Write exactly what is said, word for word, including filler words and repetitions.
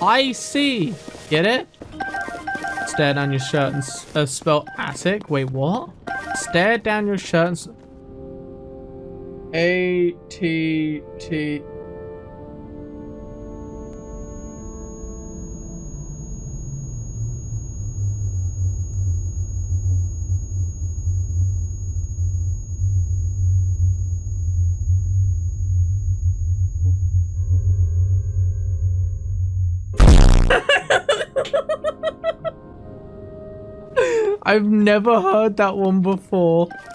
I see. Get it? Stare down your shirt and s uh, spell attic. Wait, what? Stare down your shirt and s A T T. I've never heard that one before.